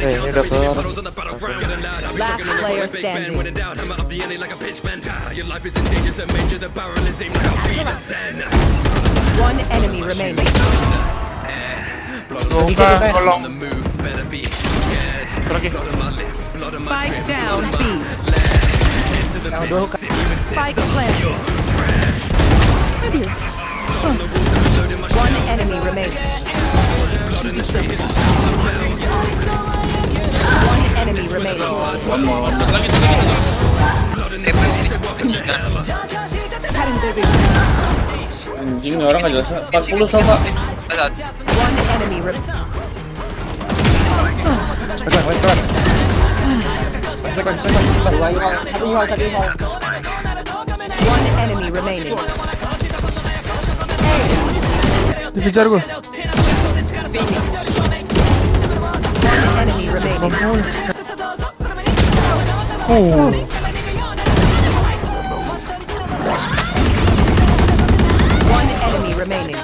Ini udah keluar. Last player standing. One enemy remaining. Tolong. Spike down B. Spike planted. One enemy remaining. One enemy remaining. One more. Anjing, ini orang nggak jelas. 40 sama. One enemy remaining. One enemy remaining. Dikejar gue. One enemy remaining. One enemy remaining.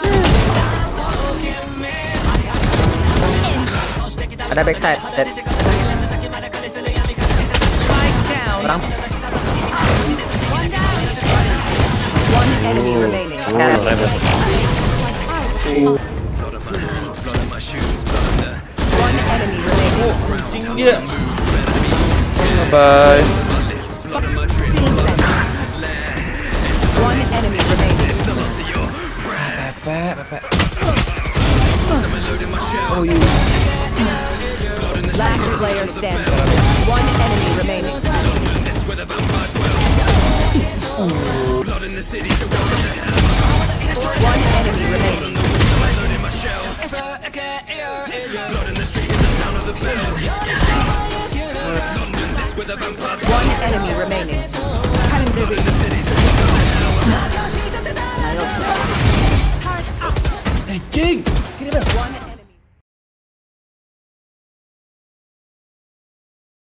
Ada backside. Dead. Spike down. Orang. One enemy remaining. One enemy remaining. Anjing dia. Bye. One enemy remaining. Oh, you. Last player standing. One enemy remaining. One enemy remaining. One enemy remaining.